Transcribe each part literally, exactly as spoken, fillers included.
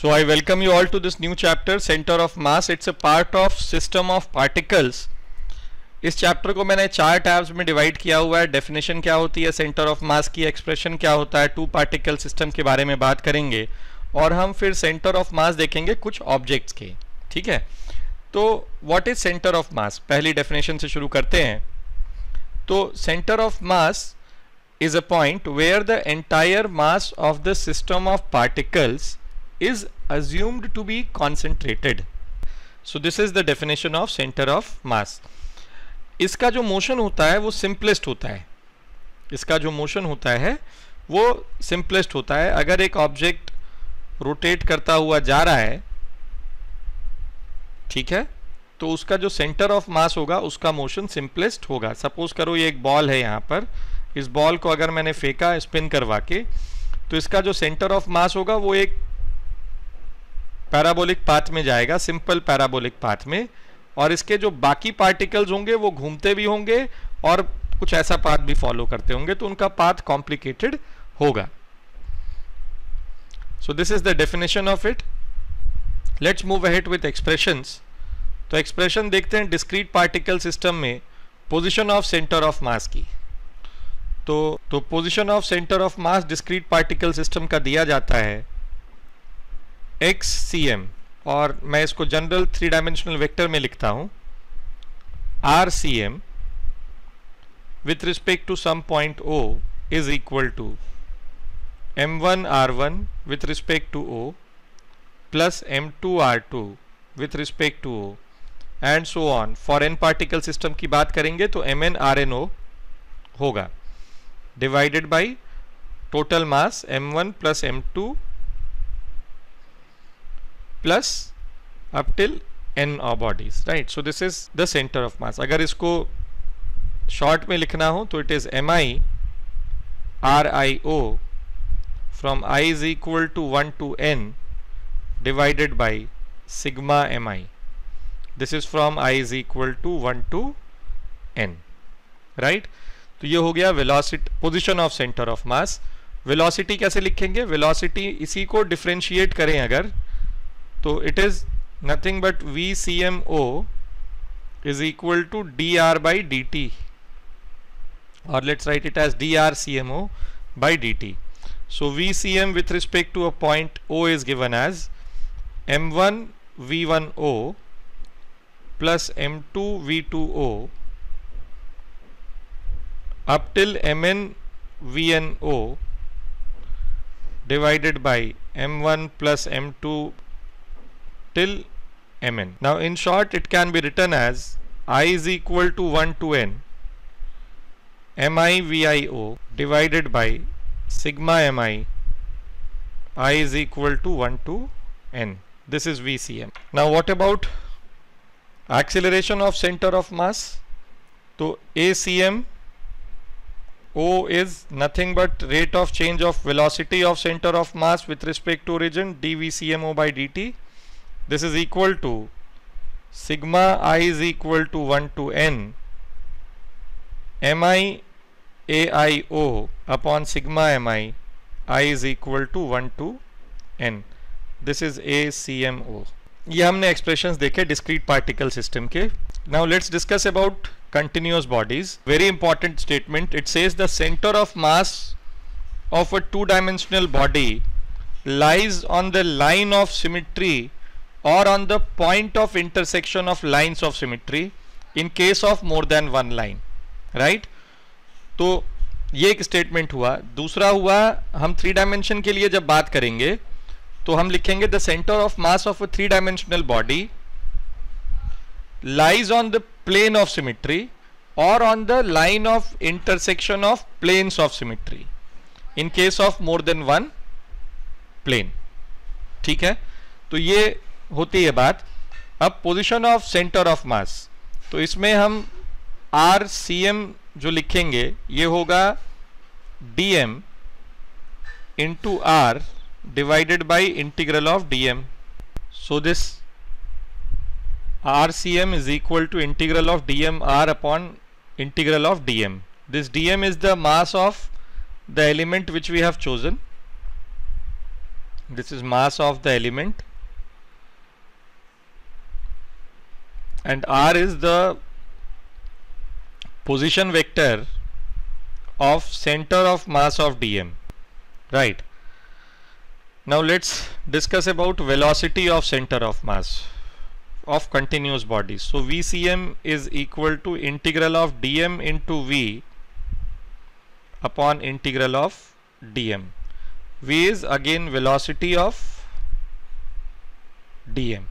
So I welcome you all to this new chapter, Center of Mass. It's a part of System of Particles. इस chapter को मैंने चार tabs में divide किया हुआ है. डेफिनेशन क्या होती है सेंटर ऑफ मास की, एक्सप्रेशन क्या होता है, टू पार्टिकल सिस्टम के बारे में बात करेंगे और हम फिर सेंटर ऑफ मास देखेंगे कुछ ऑब्जेक्ट्स के. ठीक है, तो what is centre of mass, पहली डेफिनेशन से शुरू करते हैं. तो centre of mass is a point where the entire mass of the system of particles is assumed to be concentrated. So this is the definition of center of mass. इसका जो motion होता है वो सिंपलेस्ट होता है. इसका जो motion होता है वो सिंपलेस्ट होता है. अगर एक ऑब्जेक्ट रोटेट करता हुआ जा रहा है, ठीक है, तो उसका जो सेंटर ऑफ मास होगा उसका मोशन सिंपलेस्ट होगा. सपोज करो ये एक बॉल है, यहाँ पर इस बॉल को अगर मैंने फेंका स्पिन करवा के, तो इसका जो सेंटर ऑफ मास होगा वो एक पैराबोलिक पाथ में जाएगा, सिंपल पैराबोलिक पाथ में, और इसके जो बाकी पार्टिकल्स होंगे वो घूमते भी होंगे और कुछ ऐसा पाथ भी फॉलो करते होंगे, तो उनका पाथ कॉम्प्लिकेटेड होगा. So this is the definition of it. Let's move ahead with expressions. तो एक्सप्रेशन देखते हैं डिस्क्रीट पार्टिकल सिस्टम में position of centre of mass की. तो तो position of centre of mass discrete particle system का दिया जाता है एक्स सी एम, और मैं इसको जनरल थ्री डायमेंशनल वेक्टर में लिखता हूं R C M with respect to some point O is equal to M one R one with respect to O plus M two R two with respect to O and so on. For N particle system की बात करेंगे तो M N R N O होगा, divided by total mass m one plus m two plus up till n bodies, right? So this is the center of mass. अगर इसको short में लिखना हो तो it is mi r i o from I is equal to one to n divided by sigma mi. This is from I is equal to one to n, right? तो ये हो गया velocity, position of centre of mass. Velocity कैसे लिखेंगे? Velocity इसी को differentiate करें अगर, तो it is nothing but V C M O is equal to D R by D T, और let's write it as D R C M O by D T. So V C M with respect to a point O is given as M one V one O plus M to we two O up till mn vno divided by m one plus m two till mn. Now in short it can be written as I is equal to one to n mi vio divided by sigma mi I is equal to one to n. This is V C M. Now what about acceleration of center of mass? So A C M O is nothing but rate of change of velocity of center of mass with respect to origin dvcmo by dt. This is equal to sigma I is equal to one to n mi aio upon sigma mi I is equal to one to n. This is A C M O. ये हमने expressions देखे discrete particle system के. Now let's discuss about continuous bodies. Very important statement. It says the center of mass of a two dimensional body lies on the line of symmetry or on the point of intersection of lines of symmetry in case of more than one line, right? तो ये एक statement हुआ. दूसरा हुआ, हम three dimension के लिए जब बात करेंगे तो हम लिखेंगे the centre of mass of a three dimensional body lies on the plane of symmetry or on the line of intersection of planes of symmetry in case of more than one plane. ठीक है, तो ये होती है बात. अब position of centre of mass, तो इसमें हम आर सी एम जो लिखेंगे ये होगा D M into R divided by integral of D M. So this R C M is equal to integral of dm r upon integral of dm. This dm is the mass of the element which we have chosen, This is mass of the element, and r is the position vector of center of mass of dm, right? Now let's discuss about velocity of center of mass of continuous bodies. So V C M is equal to integral of dm into v upon integral of dm. V is again velocity of dm.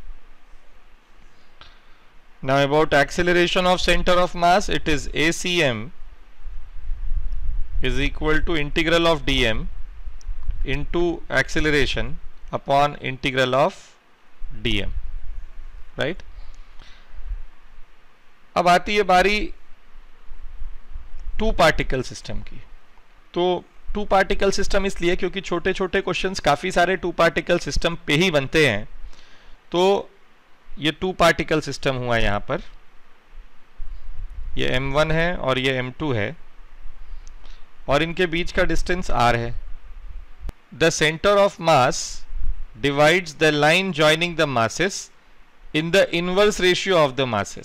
Now about acceleration of center of mass, it is A C M is equal to integral of dm into acceleration upon integral of dm, right? अब आती है बारी to particle system की। तो to particle system इसलिए क्योंकि छोटे छोटे क्वेश्चंस काफ़ी सारे टू पार्टिकल सिस्टम पे ही बनते हैं। तो ये टू पार्टिकल सिस्टम हुआ यहाँ पर, ये एम वन है और ये एम टू है, और इनके बीच का डिस्टेंस r है। The centre of mass divides the line joining the masses in the inverse ratio of the masses.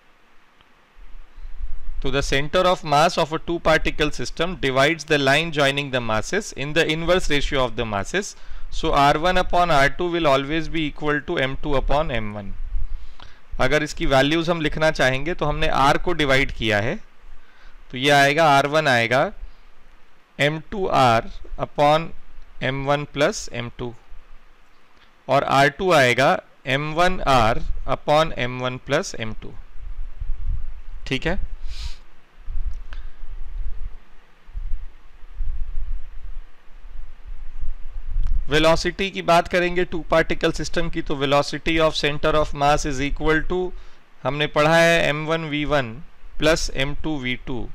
So the center of mass of a two particle system divides the line joining the masses in the inverse ratio of the masses. So r one upon r two will always be equal to m two upon m one. अगर इसकी values हम लिखना चाहेंगे तो हमने r को divide किया है, तो ये आएगा r वन आएगा m two r upon m one plus m two, और r टू आएगा m one r upon m one plus m two. ठीक है, वेलोसिटी की बात करेंगे टू पार्टिकल सिस्टम की, तो velocity of centre of mass is equal to, हमने पढ़ा है m one v one plus m two v two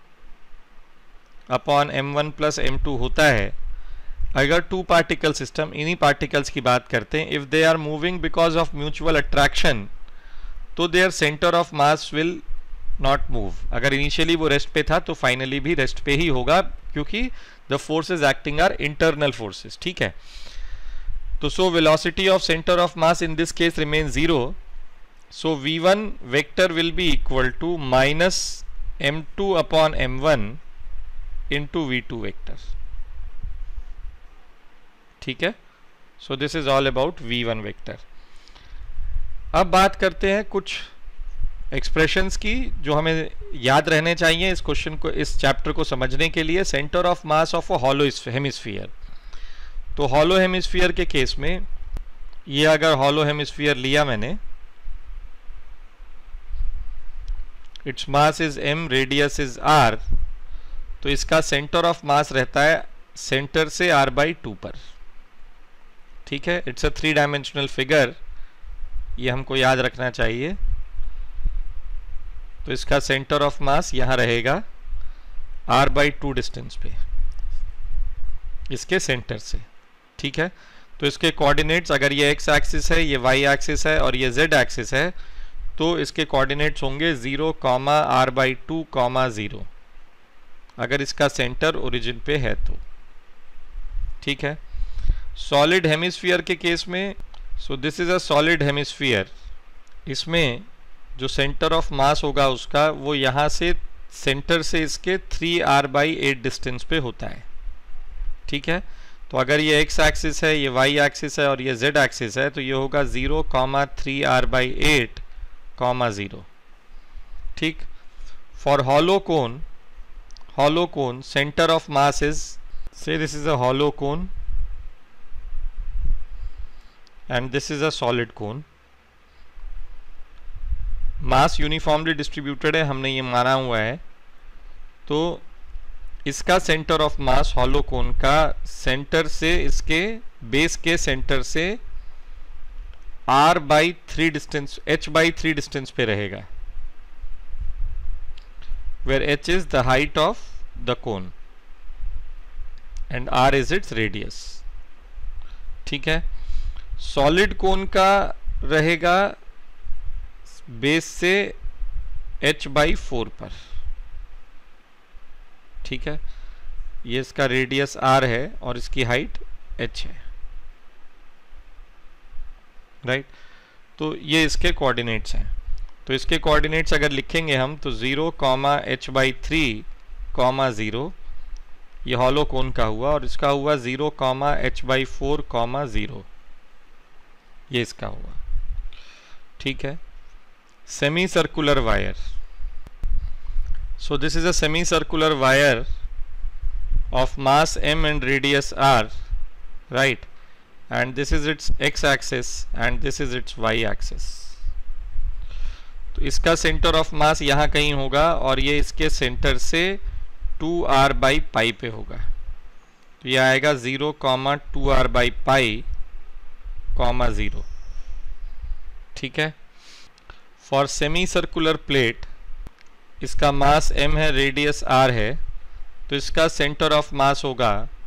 upon m one plus m two होता है। अगर टू पार्टिकल सिस्टम, इन्हीं पार्टिकल्स की बात करते हैं, if they are moving because of mutual attraction, तो their centre of mass will not move. अगर इनिशियली वो रेस्ट पे था तो फाइनली भी रेस्ट पे ही होगा, क्योंकि the forces acting are internal forces. ठीक है, तो so velocity of centre of mass in this case remain zero. So V one vector will be equal to minus M two upon M one into V two vector. ठीक है, so this is all about V one vector. अब बात करते हैं कुछ expressions की जो हमें याद रहने चाहिए इस क्वेश्चन को, इस चैप्टर को समझने के लिए। Centre of mass of a hollow hemisphere, तो हॉलो हेमिस्फीयर के केस में ये अगर हॉलो हेमिस्फीयर लिया मैंने, it's mass is m, radius is r, तो इसका सेंटर ऑफ मास रहता है सेंटर से r बाई टू पर। ठीक है, it's a three dimensional figure, ये हमको याद रखना चाहिए। तो इसका सेंटर ऑफ मास यहां रहेगा r बाई टू डिस्टेंस पे, इसके सेंटर से। ठीक है, तो इसके कोऑर्डिनेट्स, अगर ये x एक्सिस है, ये y एक्सिस है और ये z एक्सिस है, तो इसके कोऑर्डिनेट्स होंगे zero comma R by two comma zero, अगर इसका सेंटर ओरिजिन पे है तो। ठीक है, सॉलिड हेमिस्फीयर के केस में, so this is a solid hemisphere, इसमें जो सेंटर ऑफ मास होगा उसका, वो यहाँ से सेंटर से इसके three R by eight distance पे होता है। ठीक है, तो अगर ये एक्स एक्सिस है, ये वाई एक्सिस है और ये जेड एक्सिस है, तो ये होगा zero comma three R by eight comma zero. ठीक, for hollow cone, hollow cone center of mass is, say this is a hollow cone and this is a solid cone, mass uniformly distributed है, हमने ये माना हुआ है। तो इसका centre of mass hollow cone का सेंटर से, इसके बेस के सेंटर से r by three distance, h by three distance पे रहेगा, where h is the height of the cone and r is its radius। ठीक है, सॉलिड कोन का रहेगा बेस से h बाई फोर पर। ठीक है, ये इसका रेडियस r है और इसकी हाइट h है। राइट। तो ये इसके कोऑर्डिनेट्स हैं। तो इसके कोऑर्डिनेट्स अगर लिखेंगे हम तो zero comma H by three comma zero, ये हॉलो कोन का हुआ, और इसका हुआ zero comma H by four comma zero, ये इसका हुआ। ठीक है। Semi circular wire, so this is a semicircular wire of mass m and radius r, right, and this is its x axis and this is its y axis। तो इसका centre of मास यहाँ कहीं होगा और ये इसके सेंटर से to R by पाई पे होगा। तो ये आएगा zero comma two R by pi comma zero. ठीक है। फॉर सेमी सर्कुलर प्लेट इसका मास m है, रेडियस r है, तो इसका सेंटर ऑफ मास होगा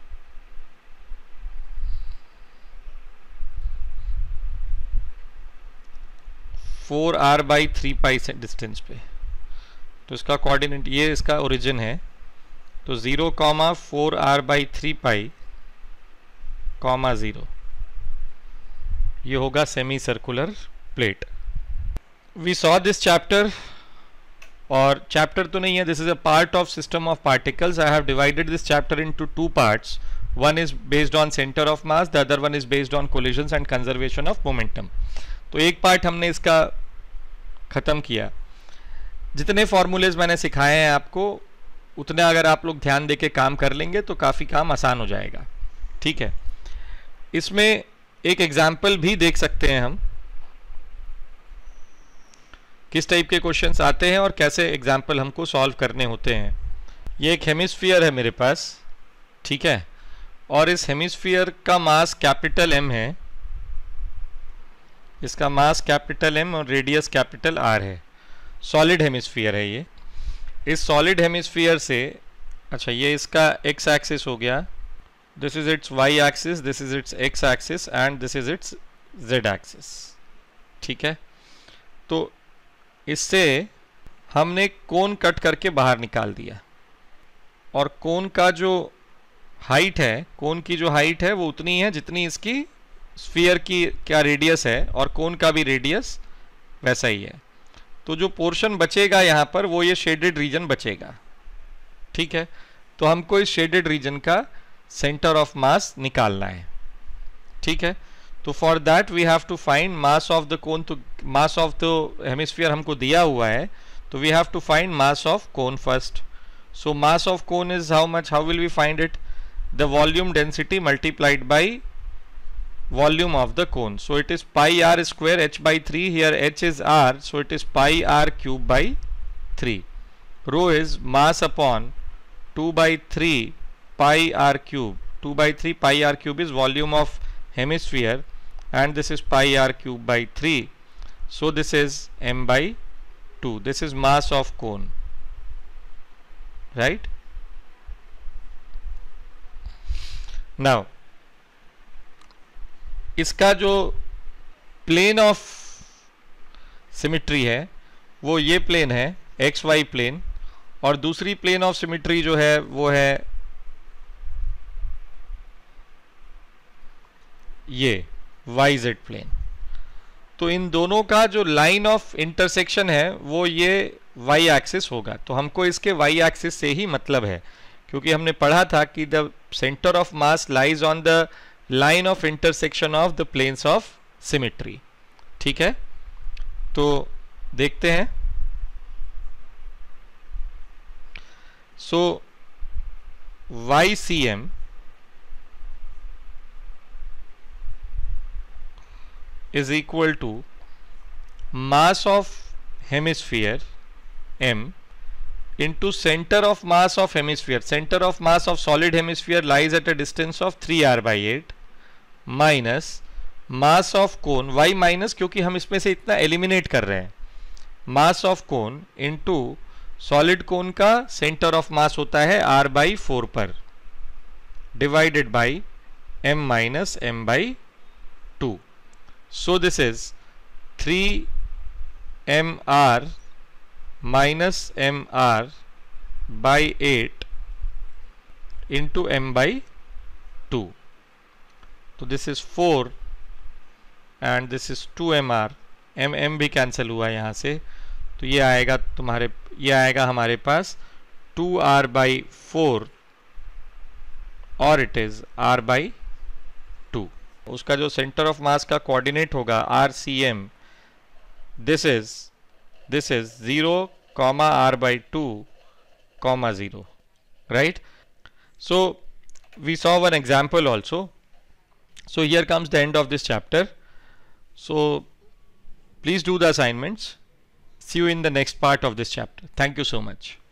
four R by three pi distance पे। तो इसका कोऑर्डिनेट, ये इसका ओरिजिन है, तो zero comma four R by three pi comma zero, ये होगा semi circular plate. We saw this chapter, और चैप्टर तो नहीं है, this is a part of system of particles. I have divided this chapter into two parts, one is based on centre of mass, the other one is based on collisions and conservation of momentum. तो एक part हमने इसका खत्म किया। जितने formulas मैंने सिखाए हैं आपको, उतने अगर आप लोग ध्यान देके काम कर लेंगे तो काफ़ी काम आसान हो जाएगा। ठीक है। इसमें एक एग्जाम्पल भी देख सकते हैं हम, किस टाइप के क्वेश्चंस आते हैं और कैसे एग्जाम्पल हमको सॉल्व करने होते हैं। ये एक हेमिस्फीयर है मेरे पास, ठीक है, और इस हेमिस्फीयर का मास कैपिटल एम है, इसका मास कैपिटल एम और रेडियस कैपिटल आर है। सॉलिड हेमिस्फीयर है ये। इस सॉलिड हेमिस्फीयर से, अच्छा ये इसका एक्स एक्सिस हो गया, this is its Y axis, this is its X axis and this is its Z axis. ठीक है। तो इससे हमने कोन कट करके बाहर निकाल दिया, और कोन का जो हाइट है, कोन की जो हाइट है वो उतनी है जितनी इसकी स्फीयर की क्या रेडियस है, और कोन का भी रेडियस वैसा ही है। तो जो पोर्शन बचेगा यहाँ पर वो ये शेडेड रीजन बचेगा। ठीक है। तो हमको इस शेडेड रीजन का सेंटर ऑफ मास निकालना है। ठीक है। तो for that we have to find mass of the cone. तो मास ऑफ द हेमिस्फीयर हमको दिया हुआ है, तो we have to find mass of cone first. So mass of cone is how much, how will we find it, the volume density multiplied by volume of the cone. So it is pi r square h by three, here h is r, so it is pi r cube by three. Rho is mass upon two by three pi r cube. two by three pi r cube is volume of hemisphere, and this is pi r cube by three. So this is m by two. This is mass of cone, right? Now इसका जो plane of symmetry है वो ये plane है, x Y plane, और दूसरी plane of symmetry जो है वो है ये वाई जेड प्लेन। तो इन दोनों का जो लाइन ऑफ इंटरसेक्शन है वो ये वाई एक्सिस होगा। तो हमको इसके वाई एक्सिस से ही मतलब है, क्योंकि हमने पढ़ा था कि the centre of mass lies on the line of intersection of the planes of symmetry. ठीक है। तो देखते हैं। So Y C M is equal to mass of hemisphere m into center of mass of hemisphere. Center of mass of solid hemisphere lies at a distance of three r by eight minus mass of cone, y minus क्योंकि हम इसमें से इतना eliminate कर रहे हैं, mass of cone into solid cone का center of mass होता है r by फोर पर, divided by m minus m by two. So this is three m r minus m r by eight into m by two. So this is four and this is two M R, M M भी cancel हुआ यहाँ से, तो ये आएगा तुम्हारे ये आएगा हमारे पास टू आर बाई फोर और it is R by two. उसका जो सेंटर ऑफ मास का कोऑर्डिनेट होगा R C M, this is this is zero comma R by two comma zero, right? So we saw one example also. So here comes the end of this chapter. So please do the assignments. See you in the next part of this chapter. Thank you so much.